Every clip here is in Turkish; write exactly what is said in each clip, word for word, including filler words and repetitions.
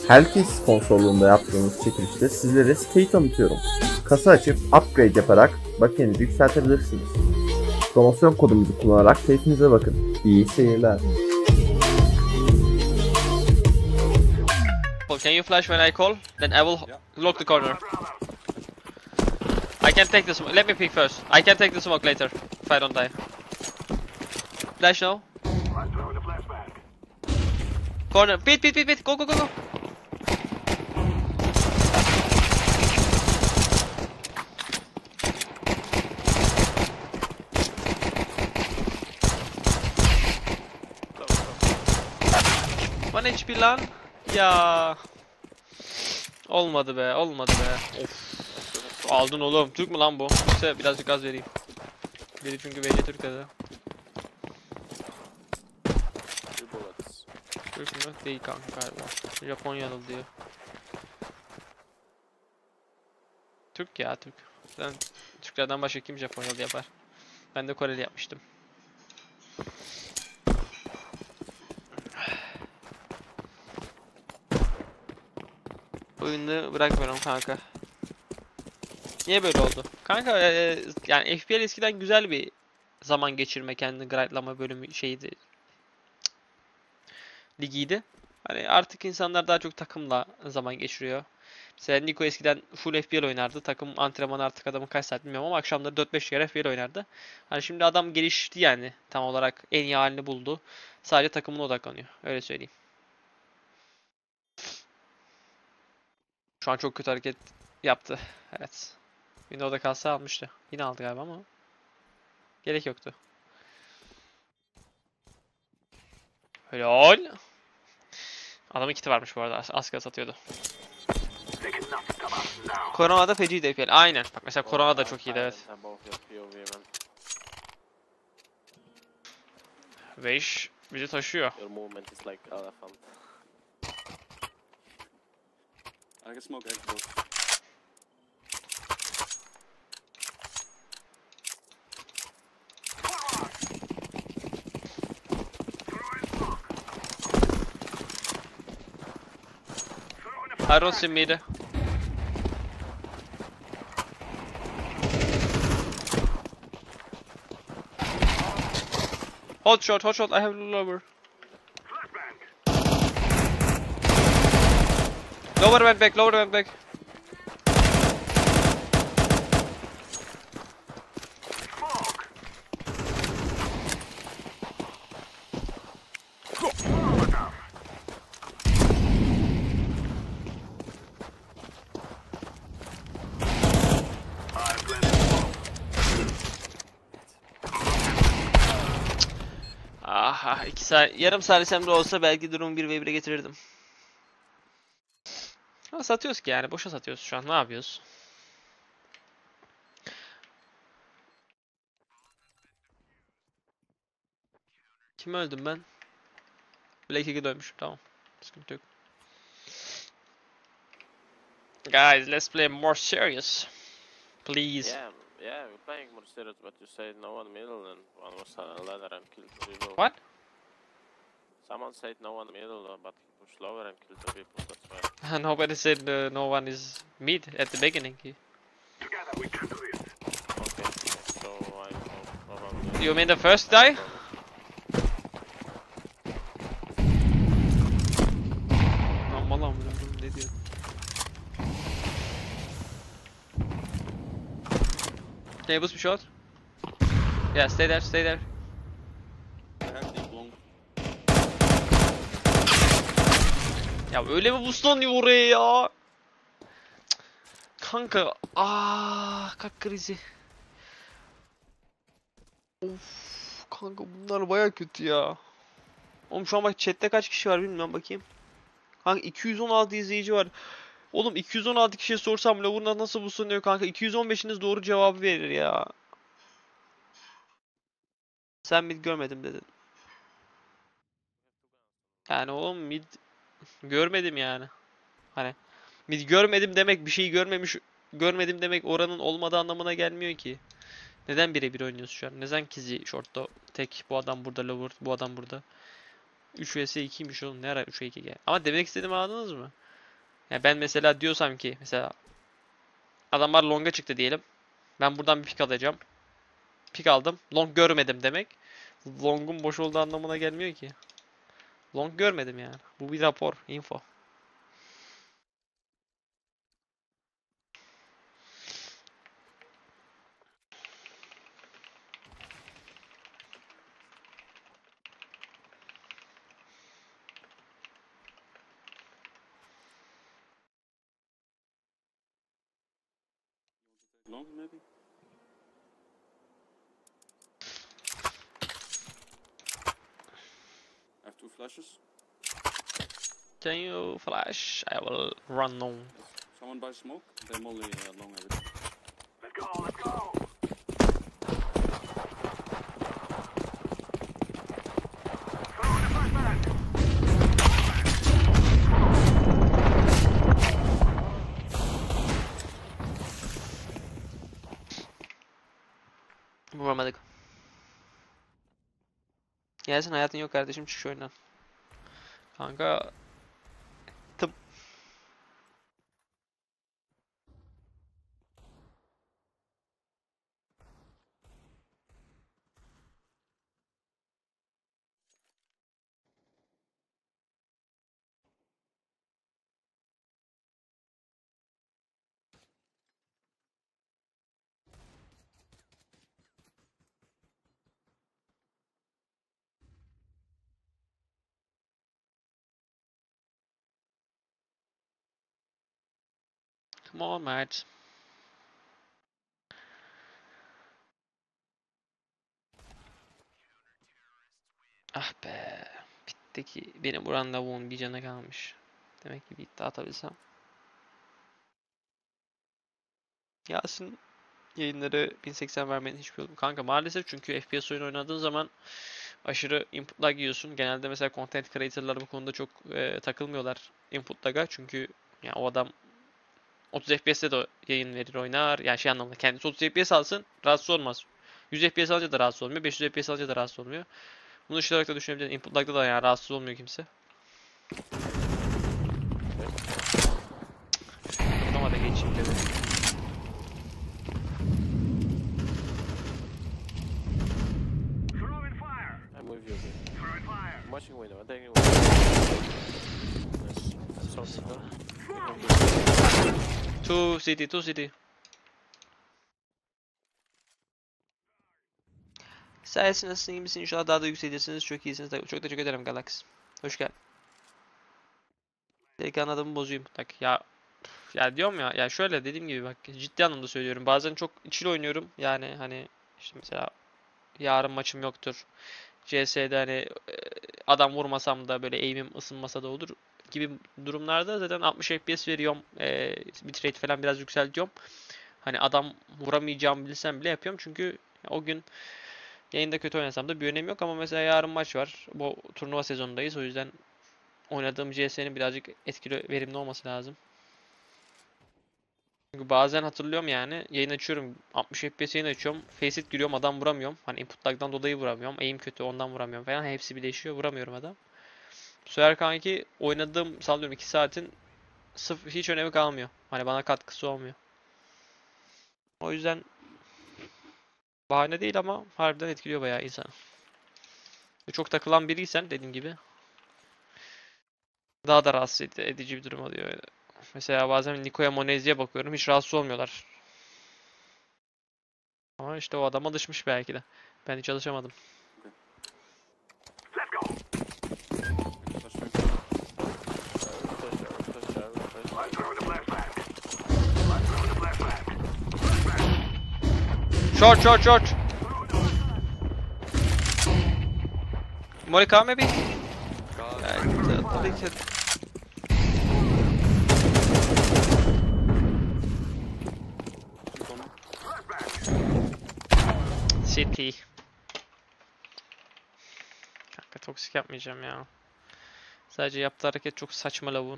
Hellkey sponsorluğunda yaptığımız çekilişte sizlere siteyi tanıtıyorum. Kasa açıp upgrade yaparak bakiyenizi yükseltebilirsiniz. Promosyon kodumuzu kullanarak keyfinize bakın. İyi seyirler. Can you flash when I call? Then I will lock the corner. I can take the smoke. Let me pick first. I can take the smoke later if I don't die. Flash now. Corner. Pit, pit, pit, pit. Go, go, go, go. one H P lan. Ya. Olmadı be, olmadı be. Of. Aldın oğlum. Türk mü lan bu? İşte birazcık gaz vereyim. Biri çünkü V C Türk dedi. Türk mü? Değil kanka galiba. Japonyalı diyor. Türk ya Türk. Sen Türklerden başka kim Japonyalı yapar? Ben de Koreli yapmıştım. Oyunu bırakmıyorum kanka. Niye böyle oldu? Kanka e, yani F P L eskiden güzel bir zaman geçirme, kendini gridelama bölümü şeydi. Ligiydi. Hani artık insanlar daha çok takımla zaman geçiriyor. Mesela Niko eskiden full F P L oynardı. Takım antrenmanı artık adamın kaç saat bilmiyorum ama akşamları dört beş kere F P L oynardı. Hani şimdi adam gelişti yani. Tam olarak en iyi halini buldu. Sadece takımına odaklanıyor. Öyle söyleyeyim. Şu an çok kötü hareket yaptı. Evet. Windows'da kalsa almıştı. Yine aldı galiba ama gerek yoktu. Helal. Adamın kiti varmış bu arada. Aska satıyordu. Korona'da feciydi F P L. Aynen. Bak mesela Korona da çok iyiydi evet. Veish bizi taşıyor. I don't see mid. Hot shot, hot shot. I have lower. Lower went back, lower went back. Aha, iki saat, yarım salisemde olsa belki durum bir ve bire getirirdim. Ama satıyoruz ki yani, boşa satıyoruz şu an, ne yapıyoruz? Kim öldüm ben? Black iki dönmüşüm, tamam. Sıkıntı yok. Guys, let's play more serious. Please. Yeah, yeah, we're playing more serious, but you said no one middle and one was uh, ladder and killed two people. What? Someone said no one middle, but he pushed lower and killed two people, that's why. Nobody said uh, no one is mid at the beginning. Together we can do this. Okay, so I know probably... You mean the first die? Aman Allah'ım, ne diyor? Can you boost me short? Yeah, stay there, stay there. Ya öyle mi boostlanıyor oraya ya? Kanka, aaa, kalp krizi. Of, kanka bunlar baya kötü ya. Oğlum şu an bak chatte kaç kişi var bilmiyorum, bakayım. Kanka iki yüz on altı izleyici var. Oğlum iki yüz on altı kişiye sorsam Lower'da nasıl boostlanıyor kanka? iki yüz on beşiniz doğru cevabı verir ya. Sen mid görmedim dedin. Yani oğlum mid görmedim yani. Hani mid görmedim demek bir şeyi görmemiş görmedim demek oranın olmadığı anlamına gelmiyor ki. Neden birebir oynuyoruz şu an? Neden Kizi short'ta tek, bu adam burada lower, bu adam burada. üç vs ikiymiş oğlum, ne ara üç ve iki gel. Ama demek istediğimi anladınız mı? Yani ben mesela diyorsam ki mesela adamlar long'a çıktı diyelim. Ben buradan bir pick alacağım. Pick aldım. Long görmedim demek. Long'un boş olduğu anlamına gelmiyor ki. Long görmedim yani. Bu bir rapor, info. Long maybe? I have two flashes. Can you flash? I will run long. Someone buy smoke? They molly uh, long everything. Vuramadık. Gelsin hayatın yok kardeşim çık şu oyundan. Kanka tıp. Come on Mert. Ah be. Bitti ki. Benim buran lavuğun bir canı kalmış. Demek ki bitti atabilsem. Yasin yayınları bin seksen vermenin hiçbir yolu. Kanka maalesef çünkü F P S oyunu oynadığın zaman aşırı input lag yiyorsun. Genelde mesela content creator'lar bu konuda çok e, takılmıyorlar input lag'a. Çünkü ya o adam otuz F P S'te de yayın verir oynar. Yani şey anlamında kendisi otuz F P S alsın rahatsız olmaz. yüz F P S alınca da rahatsız olmuyor. beş yüz F P S alınca da rahatsız olmuyor. Bunu dışarı olarak da düşünebilirsin. Input lag'da da yani rahatsız olmuyor kimse. Adama da geçeyim dedi. I'm with you. I'm watching window. I'm taking window. Nice. That's something, huh? Two city, two city. Sayesinde nasılsın, iyi misin? İnşallah daha da yükseleceksiniz. Çok iyisiniz. Çok teşekkür ederim Galax. Hoş geldin. Delikanlı adamı bozuyum. Bak ya ya diyorum ya ya şöyle dediğim gibi bak ciddi anlamda söylüyorum. Bazen çok içli oynuyorum. Yani hani işte mesela yarın maçım yoktur. C S'de hani e, adam vurmasam da böyle aim'im ısınmasa da olur gibi durumlarda zaten altmış F P S veriyorum. E, bitrate falan biraz yükseltiyorum. Hani adam vuramayacağımı bilsem bile yapıyorum çünkü o gün yayında kötü oynasam da bir önemi yok ama mesela yarın maç var. Bu turnuva sezonundayız. O yüzden oynadığım C S'nin birazcık etkili, verimli olması lazım. Çünkü bazen hatırlıyorum yani yayın açıyorum altmış F P S yayın açıyorum. Faceit giriyorum adam vuramıyorum. Hani input lag'dan dolayı vuramıyorum. Aim kötü ondan vuramıyorum falan. Hepsi birleşiyor vuramıyorum adam. Bu sefer kanki oynadığım sallıyorum iki saatin sıfır hiç önemi kalmıyor. Hani bana katkısı olmuyor. O yüzden bahane değil ama harbiden etkiliyor bayağı insanı. Çok takılan biriysen dediğim gibi daha da rahatsız edici bir durum oluyor. Mesela bazen Niko'ya Monezi'ye bakıyorum hiç rahatsız olmuyorlar. Ama işte o adam alışmış belki de. Ben hiç alışamadım. Flash maybe. Flash, flash, flash, flash. Short, short, short. Morika maybe? Evet, tabii ki. City. Kanka toksik yapmayacağım ya. Sadece yaptığı hareket çok saçma lavuğun.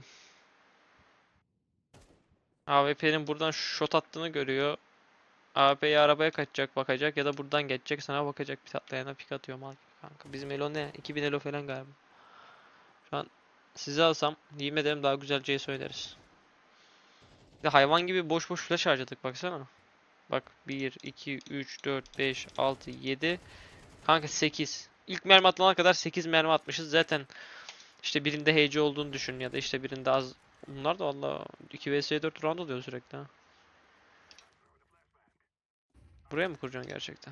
A W P'nin buradan shot attığını görüyor. A W P'yi arabaya kaçacak bakacak ya da buradan geçecek sana bakacak bir atlayana pik atıyor mal gibi kanka. Bizim elo ne? iki bin elo falan galiba. Şu an sizi alsam yemin ederim daha güzel C S oynarız. Bir de hayvan gibi boş boş flash harcadık baksana. Bak bir, iki, üç, dört, beş, altı, yedi. Kanka sekiz. İlk mermi atılana kadar sekiz mermi atmışız. Zaten işte birinde H C olduğunu düşün ya da işte birinde az. Bunlar da valla iki vs dört round oluyor sürekli ha. Buraya mı kuracaksın gerçekten?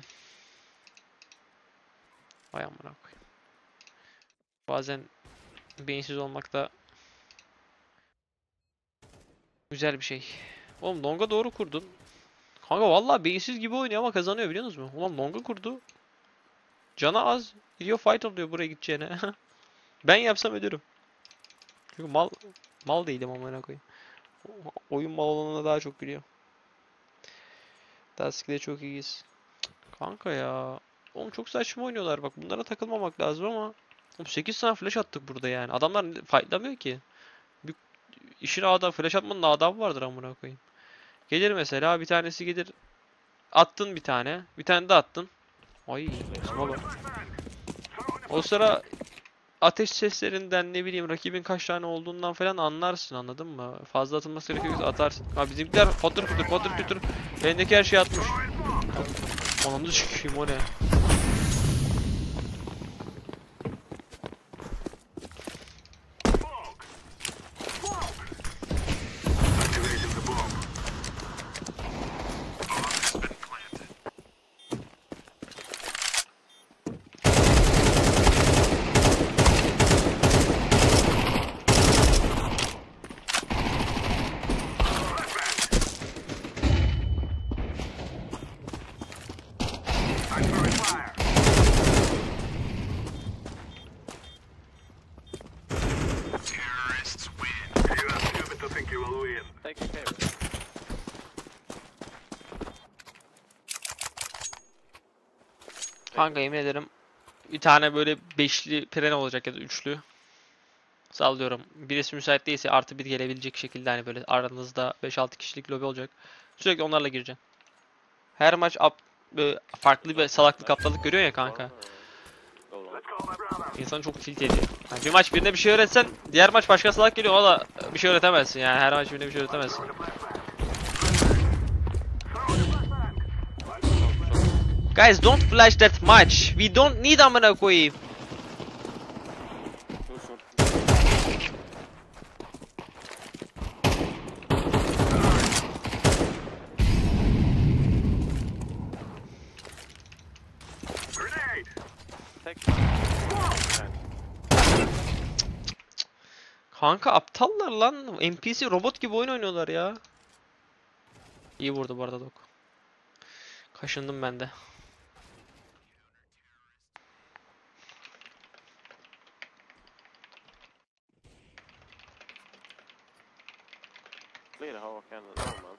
Vay amına koyayım. Bazen beyinsiz olmak da güzel bir şey. Oğlum longa doğru kurdun. Kanka vallahi beyinsiz gibi oynuyor ama kazanıyor biliyor musunuz? Ulan longa kurdu. Canı az. Gidiyor fight alıyor buraya gideceğine. Ben yapsam ölürüm. Çünkü mal mal değilim amına koyayım. O- Oyun mal olanına daha çok gülüyor. Task'de çok iyiyiz. Kanka ya. Oğlum çok saçma oynuyorlar bak. Bunlara takılmamak lazım ama. Oğlum sekiz tane flash attık burada yani. Adamlar fightlamıyor ki. Bir işin adam flash atmanın adabı vardır amına koyayım. Gelir mesela bir tanesi gelir. Attın bir tane. Bir tane de attın. Ay smoke. O sıra ateş seslerinden ne bileyim rakibin kaç tane olduğundan falan anlarsın anladın mı? Fazla atılması gerekiyorsa atarsın. Ha bizimkiler patır kütür patır kütür. Elindeki her şeyi atmış. Anamızı çıkayım o ne? Take care. Kanka yemin ederim bir tane böyle beşli pren olacak ya da üçlü. Sallıyorum. Birisi müsait değilse artı bir gelebilecek şekilde hani böyle aranızda beş altı kişilik lobi olacak. Sürekli onlarla gireceksin. Her maç up, böyle farklı bir salaklık aptallık görüyor ya kanka. Go long. İnsanı çok tilt ediyor. Yani bir maç birine bir şey öğretsen diğer maç başka salak geliyor ona da bir şey öğretemezsin yani her maç birine bir şey öğretemezsin. Guys don't flash that much. We don't need amına koyayım. Go short. Take. Kanka aptallar lan. N P C robot gibi oyun oynuyorlar ya. İyi vurdu bu arada Dok. Kaşındım ben de. Clear how I can. No man.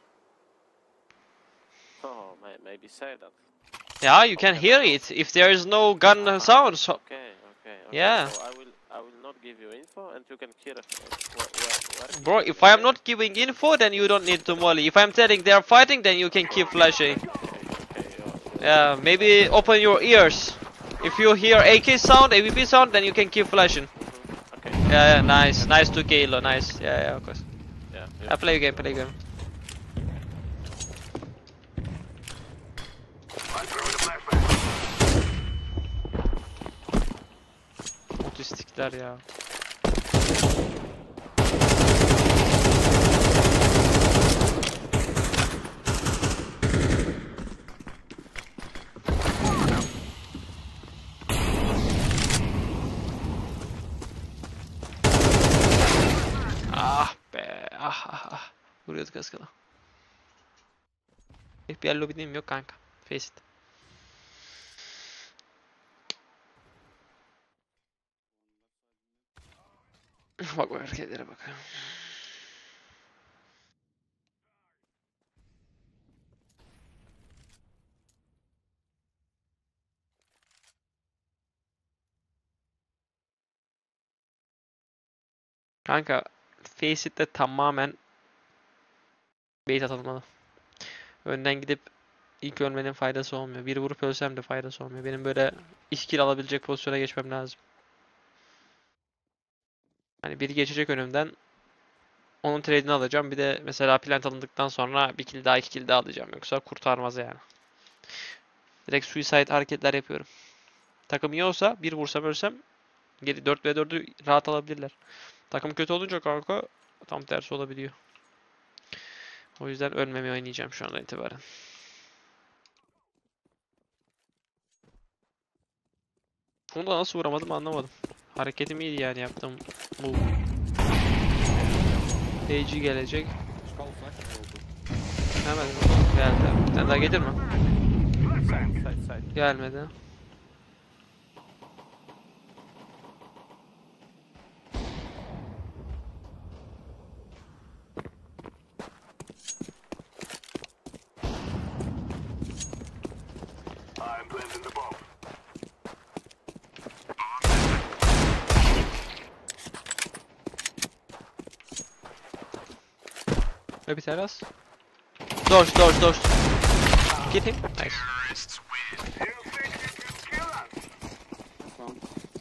Oh, may maybe say that. Yeah, you can hear it if there is no gun sounds. Okay, okay, okay. Yeah. So I will, I will not give you info, and you can kill it. Where, where, where Bro, if I am not giving info, then you don't need to molly. If I'm telling they are fighting, then you can keep flashing. Okay, okay, yeah. Yeah, maybe open your ears. If you hear A K sound, A V P sound, then you can keep flashing. Okay. Yeah, yeah, nice, nice two K elo, nice. Yeah, yeah, of course. Yeah. Yeah, play game, play game. Otistikler ya. Ah be, ah ah ah. Vuruyorduk az kala. F B I lobby'deyim yok kanka. Face it. Bak bak hareketlere bak. Kanka Faceit tamamen bait atılmalı. Önden gidip ilk ölmenin faydası olmuyor. Bir vurup ölsem de faydası olmuyor. Benim böyle iki kill alabilecek pozisyona geçmem lazım. Hani biri geçecek önümden Onun trade'ini alacağım. Bir de mesela plant alındıktan sonra bir kill daha iki kill daha alacağım. Yoksa kurtarmaz yani. Direkt suicide hareketler yapıyorum. Takım iyi olsa bir vursam ölsem geri dört ve dördü rahat alabilirler. Takım kötü olunca kanka tam tersi olabiliyor. O yüzden ölmemeye oynayacağım şu andan itibaren. Onu da nasıl vuramadım anlamadım. Hareketim iyiydi yani yaptığım bu. A G gelecek. Skull flash. Hemen geldi. Sen daha gelir mi? Side, side, side. Gelmedi. Ve bir teras. Doors, doors, doors. Get him. Nice. Found.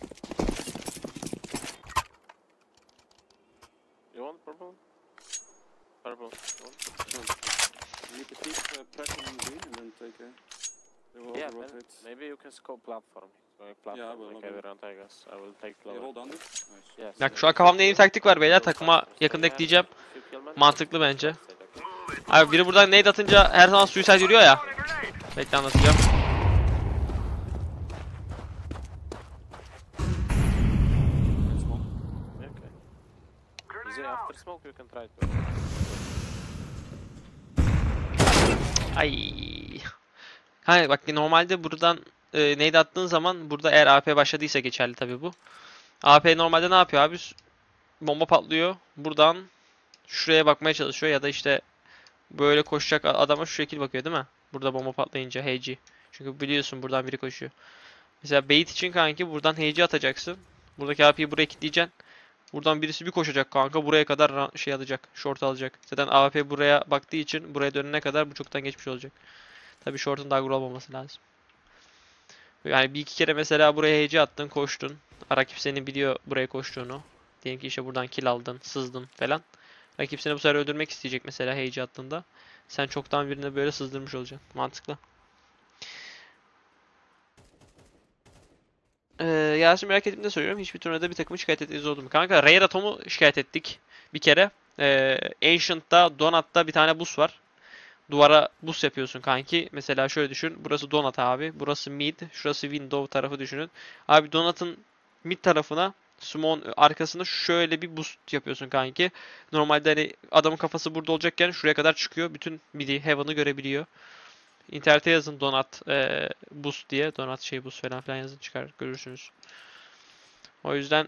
You want purple? Purple. You want? You need to keep uh, pressing on green and then take a. They will Yeah, over man. rotate. Maybe you can scope platform. Going platform Yeah, I will, like I will. everyone take us. I will take They lower. hold under. Nice. Yes. Bak şu an kafamda yeni bir taktik var beyler. Takıma yakında ekleyeceğim. Mantıklı bence. Abi biri buradan nade atınca her zaman suicide yürüyor ya. Bekle anlatacağım. And smoke. Okay. Easy after smoke you can try to. Ay. Hayır bak normalde buradan e, nade attığın zaman burada eğer A P başladıysa geçerli tabii bu. A P normalde ne yapıyor abi? Bomba patlıyor. Buradan şuraya bakmaya çalışıyor ya da işte böyle koşacak adama şu şekil bakıyor değil mi? Burada bomba patlayınca H G. Çünkü biliyorsun buradan biri koşuyor. Mesela bait için kanki buradan H G atacaksın. Buradaki A P'yi buraya kilitleyeceksin. Buradan birisi bir koşacak kanka buraya kadar şey alacak. Short alacak. Zaten A P buraya baktığı için buraya dönene kadar bu çoktan geçmiş olacak. Tabii short'un daha gol olmaması lazım. Yani bir iki kere mesela buraya H G attın, koştun. Rakip seni biliyor buraya koştuğunu. Diyelim ki işte buradan kill aldın, sızdın falan. Rakip seni bu sefer öldürmek isteyecek mesela H G attığında. Sen çoktan birine böyle sızdırmış olacaksın. Mantıklı. Ee, Yasin merak ettiğimde soruyorum. Hiçbir turnuvada bir takımı şikayet ettiğiniz oldu mu? Kanka Rare Atom'u şikayet ettik. Bir kere. Ee, Ancient'ta, Donut'ta bir tane boost var. Duvara boost yapıyorsun kanki. Mesela şöyle düşün. Burası Donut abi. Burası mid. Şurası window tarafı düşünün. Abi Donut'ın mid tarafına Smoke'un arkasında şöyle bir boost yapıyorsun kanki. Normalde hani adamın kafası burada olacakken şuraya kadar çıkıyor. Bütün midi, heaven'ı görebiliyor. İnternete yazın Donut e, boost diye. Donut şey boost falan filan yazın çıkar görürsünüz. O yüzden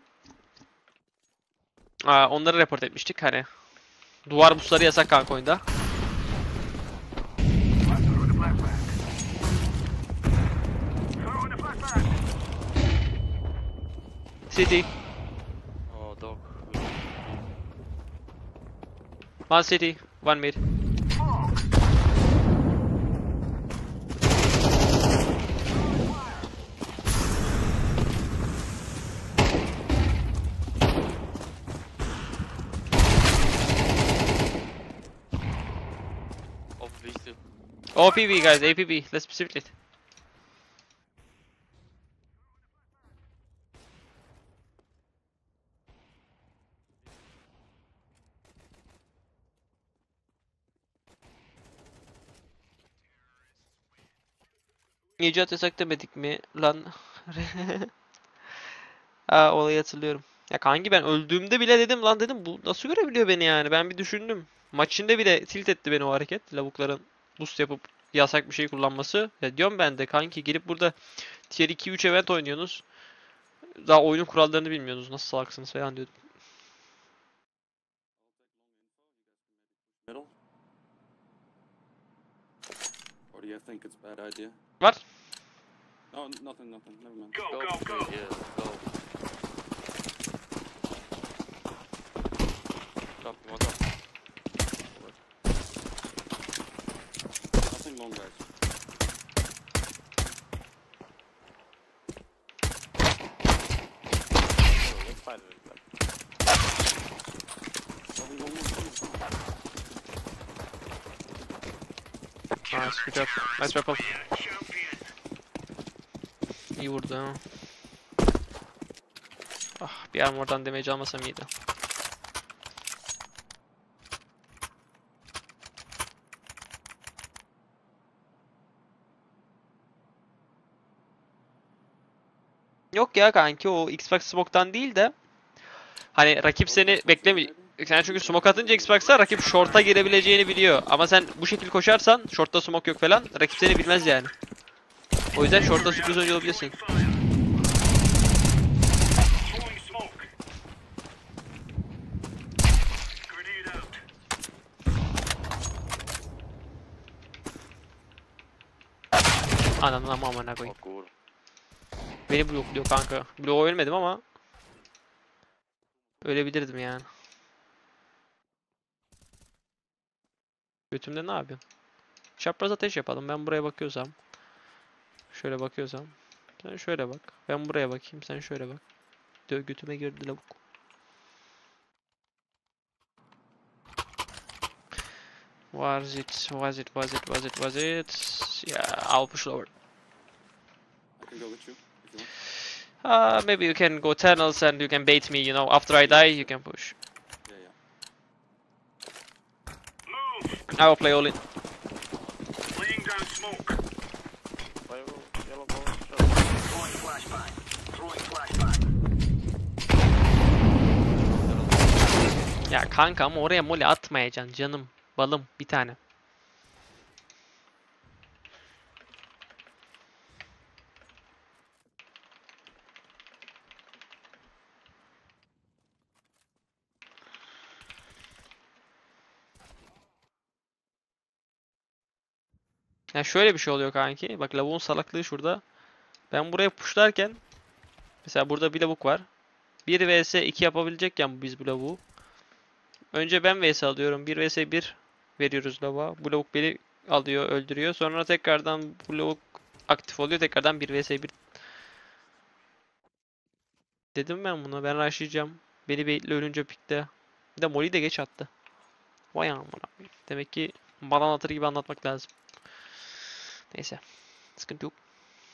aa, onları report etmiştik hani. Duvar boostları yasak kanka oyunda. City. Oh dog. One city, one mid. Of vision. O P B guys, A P B, let's split it. İcat yasak demedik mi lan? Aa, olayı hatırlıyorum. Ya kanki ben öldüğümde bile dedim lan dedim bu nasıl görebiliyor beni yani ben bir düşündüm. Maç içinde bile tilt etti beni o hareket. Lavukların boost yapıp yasak bir şey kullanması. Ya diyorum ben de kanki girip burada tier iki üç event oynuyorsunuz. Daha oyunun kurallarını bilmiyorsunuz. Nasıl salaksınız falan diyordum. Middle. Or do you think it's a bad idea? Var. No, nothing, nothing. Never mind. Go, go, go. Yeah, go. Drop, one drop. Nothing long, guys. Oh, let's fight it. Nothing long. Nice, good job. Nice weapon. İyi vurdu ha. Ah, bir armordan damage almasam iyiydi. Yok ya kanki, o Xbox smoke'tan değil de hani rakip seni beklemiyor. Sen çünkü smoke atınca Xbox'a rakip short'a girebileceğini biliyor. Ama sen bu şekilde koşarsan, short'ta smoke yok falan, rakip seni bilmez yani. O yüzden short'ta sürpriz oyuncu olabilirsin. Ananın ama amına koyayım. Oh, cool. Beni blokluyor kanka. Bloğa ölmedim ama ölebilirdim yani. Götümde ne yapayım? Çapraz ateş yapalım. Ben buraya bakıyorsam. Şöyle bakıyorsam. Sen şöyle bak. Ben buraya bakayım. Sen şöyle bak. Dö götüme girdi lavuk. Was it? Was it? Was it? Was it? Was it? Yeah, I'll push lower. I can go with you if you want. Uh, maybe you can go tunnels and you can bait me, you know, after I die, you can push. Yeah, yeah. I will play all in. Laying down smoke. Five yellow ball. Throwing flashbang. Throwing flashbang. Ya kanka ama oraya mole atmayacaksın canım. Balım bir tane. Ya şöyle bir şey oluyor kanki. Bak lavuğun salaklığı şurada. Ben buraya pushlarken mesela burada bir lavuk var. bir vs iki yapabilecekken biz bu lavuğu. Önce ben vs alıyorum. bir vs bir veriyoruz lavuğa. Bu lavuk beni alıyor, öldürüyor. Sonra tekrardan bu lavuk aktif oluyor. Tekrardan bir vs bir. Dedim ben buna. Ben rushlayacağım. Beni baitle ölünce pikte. Bir de Molly'yi de geç attı. Vay amına. Demek ki bana anlatır gibi anlatmak lazım. Neyse. Sıkıntı yok.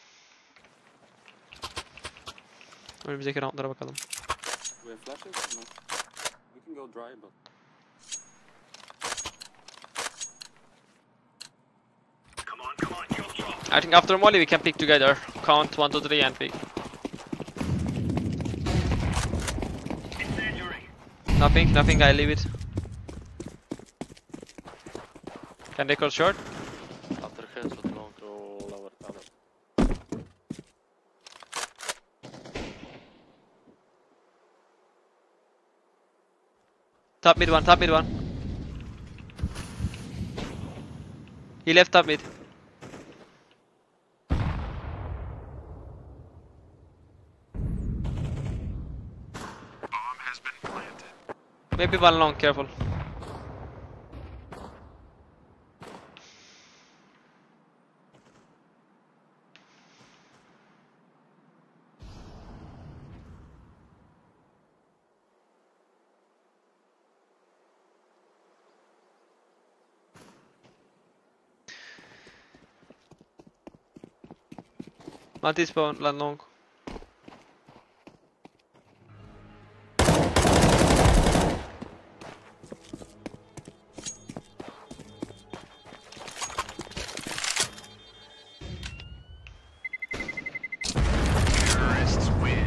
Önümüzdeki roundlara bakalım. Do we have flashes? No. We can go dry, but Come on, come on, kill drop. I think after Molly we can pick together. Count one, two, three and pick. Incendiary. Nothing, nothing, I leave it. Can they call short? After headshot, long to lower tunnel. Top mid one, top mid one. He left top mid. Maybe one long, careful. Multi-spawn, land long. Terrorists win.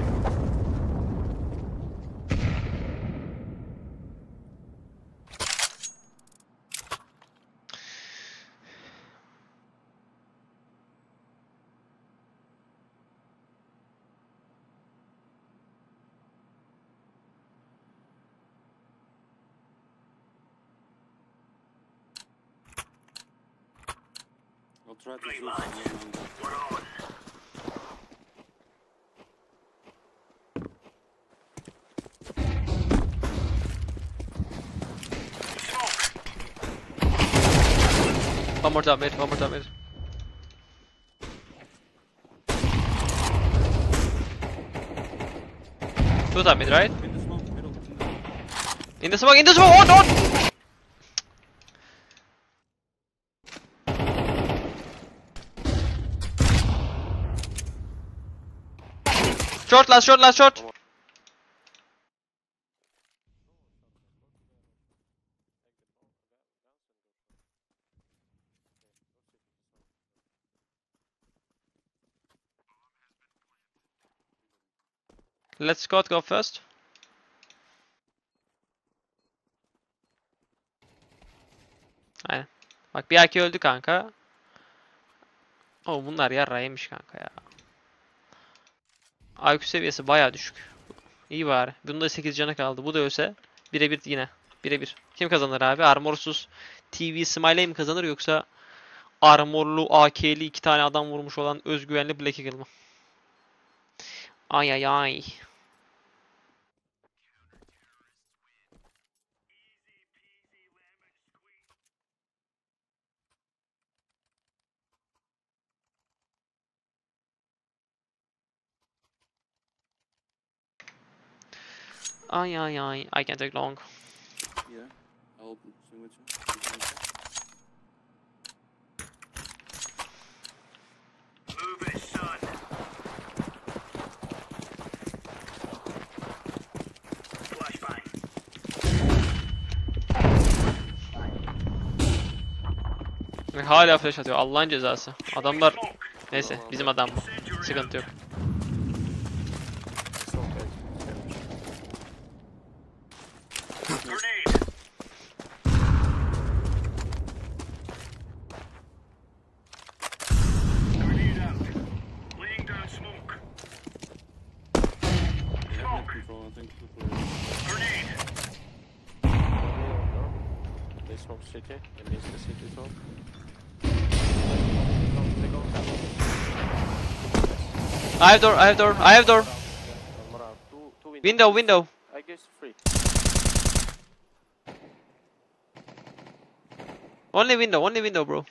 I'll try to zoom in. We're on. One more top mid, one more top mid. Two top mid, right? In the smoke, middle. In the smoke, in the smoke, on, on! Short, last short, last short. Let Scott go first. Aynen. Bak bir aki öldü kanka. Oo bunlar yarraymış kanka ya. I Q seviyesi bayağı düşük. İyi bari. Bunda sekiz canı kaldı. Bu da ölse birebir yine. Birebir. Kim kazanır abi? Armorsuz T V Smiley mi kazanır yoksa armorlu A K'li iki tane adam vurmuş olan özgüvenli Black Eagle mı? Ay ay ay. Ay ay ay. I can't take long. Yeah, I'll swing with you. Move it, son. Flashbang. Ve hala flash atıyor. Allah'ın cezası. Adamlar neyse bizim adam bu. Sıkıntı yok. It's okay. Grenade. Grenade out. Laying down smoke. They have net control, I think. Grenade. They smoke city. It means the city top. I have door, I have door, I have door. One more out. Two, two windows. Window, window. I guess three. Only window, only window, bro.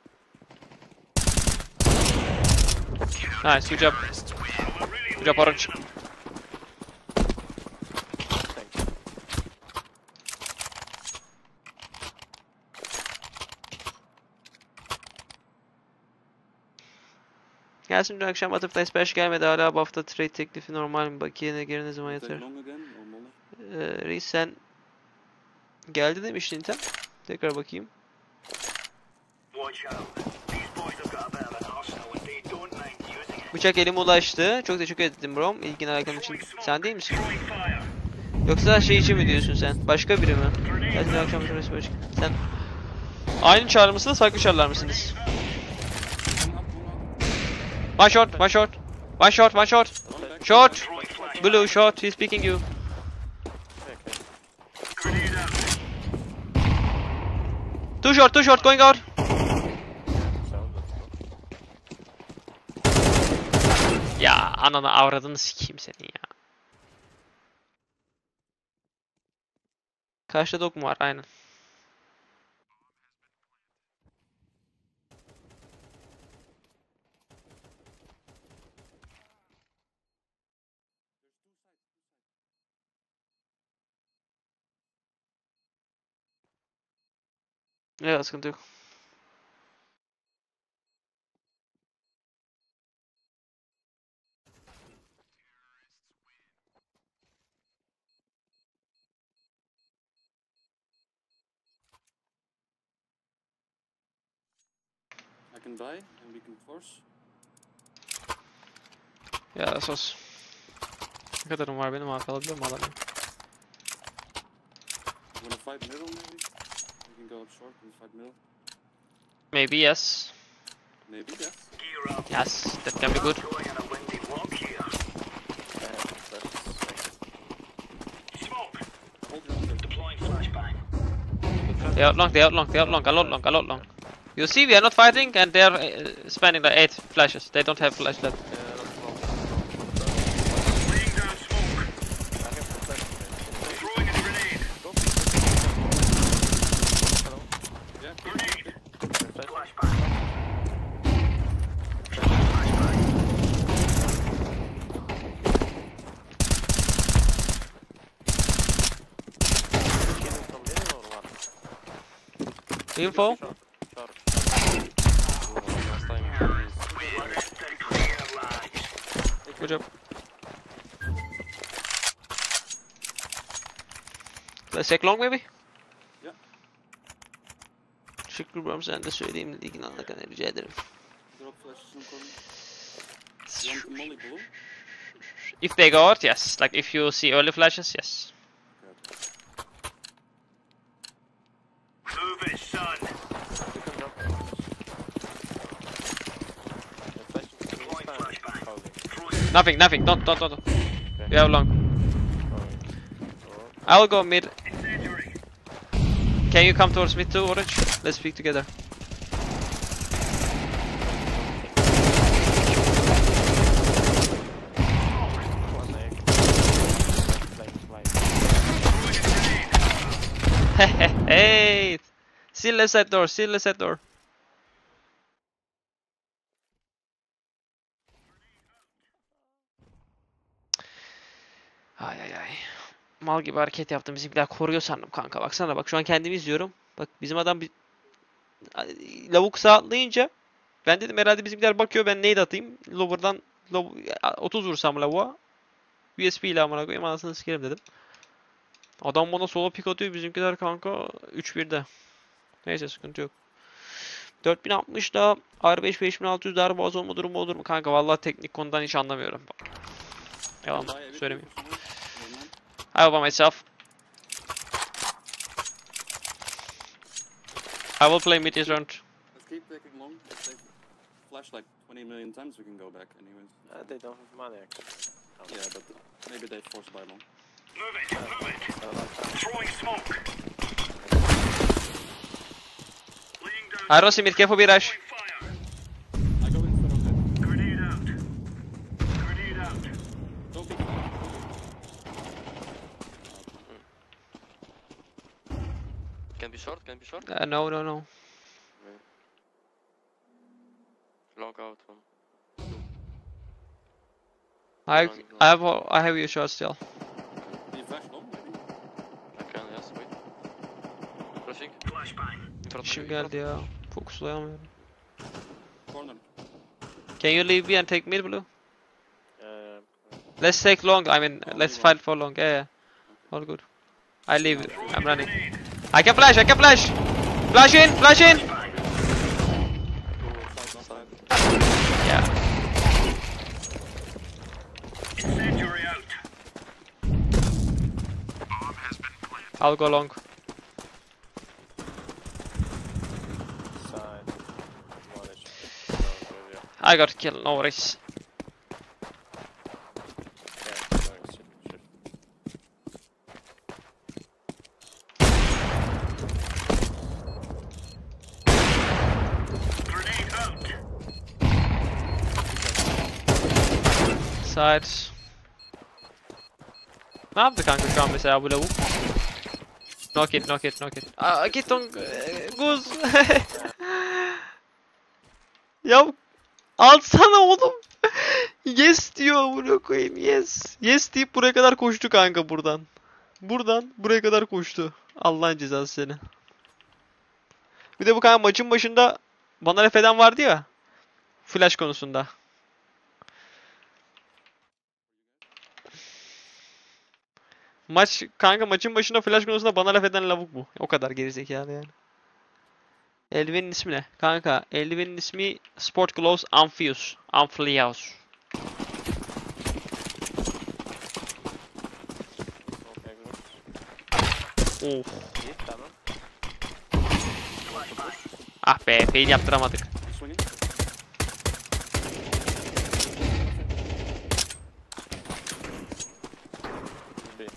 Nice, good job. Good job, Orange. Thanks. Gelsin dün akşam Butterfly Splash gelmedi hala bu hafta trade teklifi normal mi? Bakiye'ne geri ne zaman Take yatar? long again or molly? Ee, Reis sen geldi demiştin sen. Tekrar bakayım. Watch out. These boys have got a bit of an arsenal and they don't mind using it. Bıçak elime ulaştı. Çok teşekkür ederim bro. İlgin alakan için. Sen değil misin? Throwing fire. Yoksa şey için mi diyorsun sen? Başka biri mi? Gelsin dün akşam Butterfly Splash. Sen aynı çağrı mısınız? Farklı çağrılar mısınız? One short, one short. One short, one short. Short. Throwing flash. Blue short. He's picking you. Okay, okay. Grenade out. Two short, two short. Going out. Sound, let's go. Ya ananı avradını sikeyim seni ya. Karşıda dog mu var? Aynen. Evet, sıkıntı yok. I can buy and we can force. Ya sos. Ne kadarım var benim abi, alabiliyor mu alamıyorum. Wanna fight middle maybe? We can go up short and fight middle. Maybe yes. Maybe, yes. Gear up. Yes, that can be good. Going on a windy walk here. I have flashes. Smoke. Hold your own. Deploying flashbang. They out long, they out long, they out long, a lot long, a lot long. You see, we are not fighting and they are uh, spending like eight flashes. They don't have flash left. Uh, not long. Laying down smoke. I have the flash. Throwing a grenade. Hello. Yeah, Grenade. Flash. Flashbang. Killing from middle or what? Info? Short. Short. Oh, last time. Let the clear lies. Good job. Let's take long maybe? Yeah. Şükrü Bram sen de söyleyeyim ligin anlakan rica ederim. Drop flashes on corner. You want the molly blue? If they go out, yes. Like if you see early flashes, yes. Move it, son. You can drop. The flash is in Deploying span. flashbang. Holding. Throwing Nothing, nothing. Don't, don't, don't. don't. Okay. We have long. Alright. I will go mid. incendiary. Can you come towards mid too, Orange? Let's speak together. One egg. Flame, flame. Hey! Still left side door, still left side door. Ay ay ay. Mal gibi hareket yaptım. Bizimkiler koruyor sandım kanka. Baksana bak şu an kendimi izliyorum. Bak bizim adam bir lavuk sağa atlayınca ben dedim herhalde bizimkiler bakıyor ben nade atayım. Lower'dan low, otuz vursam lavuğa. U S B ile amına koyayım anasını sikerim dedim. Adam bana sola pik atıyor bizimkiler kanka üç birde. Neyse sıkıntı yok. dört bin altmış da R beş beş bin altı yüz darbe az olma durumu olur mu kanka? Vallahi teknik konudan hiç anlamıyorum. Yalan Buy everything söylemeyeyim. for someone? Never mind. I will by myself. I will play mid this round. Let's keep taking long. If they flash like twenty million times, we can go back anyways. Uh, they don't have money actually. Yeah, but maybe they force buy long. Move it, move it. Uh, like, Throwing smoke. Laying down. I Rosimir, careful be rush. Throwing fire. I go in front of them. Grenade out. Grenade out. Don't be. Can be short, can be short. Uh, no, no, no. Long out one. I I have I have your shot still. Can you flash long maybe? I can, yes, wait. Flashing. Flashbang. In front of İşim you, in front. geldi ya. Fokuslayamıyorum. Corner. Can you leave me and take mid blue? uh, Let's take long. I mean, Oh, let's you fight for long. Yeah, yeah. All good. I leave. I'm running. I can flash. I can flash. Flash in. Flash in. Go flash outside. Yeah. Incendiary out. I'll go long. side. One is. So, yeah. I got kill. No worries. Yeah, sorry, shit, shit. Grenade out. Side. Ne yaptı kanka şu an mesela bu lavuk? Knock it, knock it, knock it. Aa, git on Guz. Ya alsana oğlum. Yes diyor bunu koyayım. Yes. Yes deyip buraya kadar koştu kanka buradan. Buradan buraya kadar koştu. Allah'ın cezası seni. Bir de bu kanka maçın başında bana laf eden vardı ya. Flash konusunda. Maç kanka maçın başında flash konusunda bana laf eden lavuk bu. O kadar gerizekalı yani. Eldivenin ismi ne? Kanka eldivenin ismi Sport Gloves Amphius. Amphileus. Okay, good. Of. İyi, tamam. Ah be fail yaptıramadık. Swinging. B.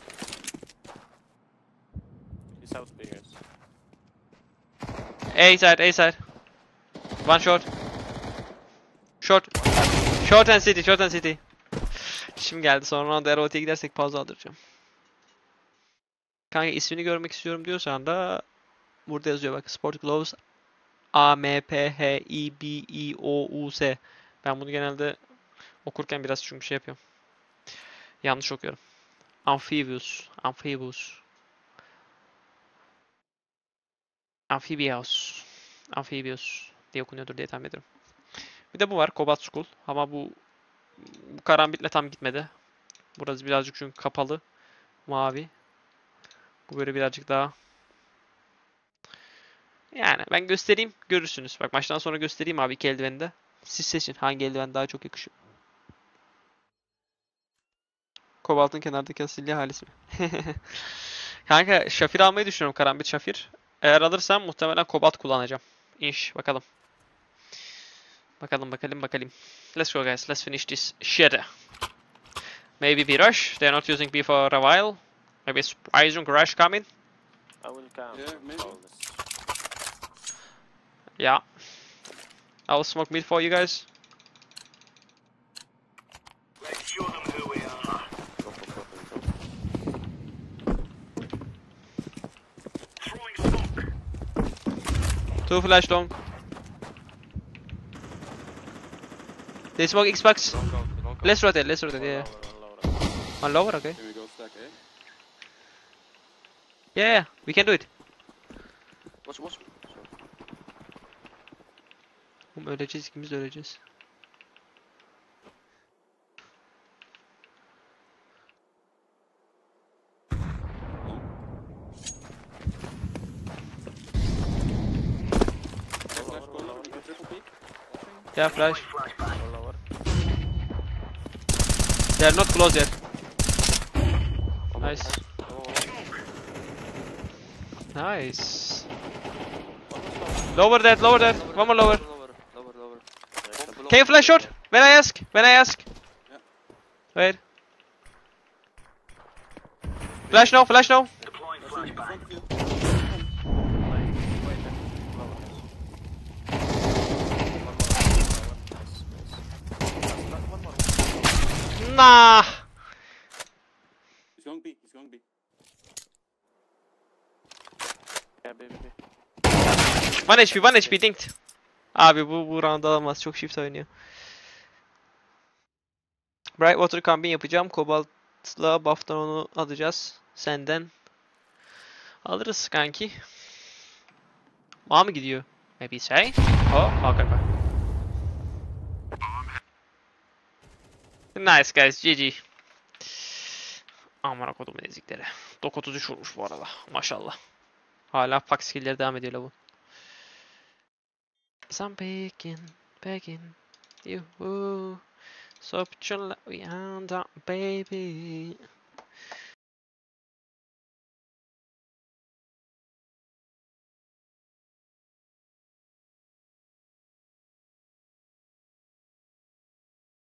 He's out B, guys. A side, A side. One short. Short. Short and city, short and city. Şimdi geldi sonra da R O T'ye gidersek pauza aldıracağım. Kanka ismini görmek istiyorum diyorsan da burada yazıyor bak Sport Gloves A M P H I B I O U S. Ben bunu genelde okurken biraz çünkü şey yapıyorum. Yanlış okuyorum. Amphibious, Amphibious. Amphibious. Amphibious diye okunuyordur diye tahmin ediyorum. Bir de bu var Kobat School ama bu bu karambitle tam gitmedi. Burası birazcık çünkü kapalı. Mavi. Bu böyle birazcık daha. Yani ben göstereyim, görürsünüz. Bak maçtan sonra göstereyim abi iki eldiveni de. Siz seçin hangi eldiven daha çok yakışıyor. Kobalt'ın kenardaki asilli halisi mi? Kanka Şafir almayı düşünüyorum, karambit Şafir. Eğer alırsam muhtemelen Kobalt kullanacağım. İnş bakalım. Bakalım bakalım bakalım. Let's go guys, let's finish this shit. Maybe B rush. They're not using B for a while. Maybe Surprising rush coming. I will come. Yeah, maybe. All this. Yeah. I'll smoke mid for you guys. Let's show them who we are. Go, go, go, go, go. Throwing smoke. Two flash long. They smoke Xbox. Long out, long out. Let's rotate, let's rotate, One yeah. lower, one lower. One lower, okay. Can we go stack A? Yeah, yeah, we can do it. Watch, watch. Oğlum öleceğiz, ikimiz de öleceğiz. Flash corner, we go triple peek. Yeah, flash. One lower. They are not close yet. One Nice. lower. Oh, Nice. one was lower. Lower that, lower that. One more lower. Lower, lower, lower. Nice. One below. Can you flash short? When I ask, when I ask. Yeah. Wait. Flash now, flash now. Deploying Flashing in flashbang. front of you. Nice. Wait, then. Lower, guys. One more. Lower. Nice, nice. Last, one more. Nah. He's going B, he's going B. Yeah, baby, baby. one H P, one H P dinked. Abi bu bu round alamaz. Çok shift oynuyor. Bright Water Combine yapacağım. Kobalt'la buff'tan onu alacağız. Senden. Alırız kanki. A mı gidiyor? Maybe say. Oh, okay. Nice guys, G G. Aman kodumun ezikleri. dokuz otuz üç vurmuş bu arada. Maşallah. Hala pack skill'leri devam ediyor lavun. I'm begging, begging you. So put your light behind that baby.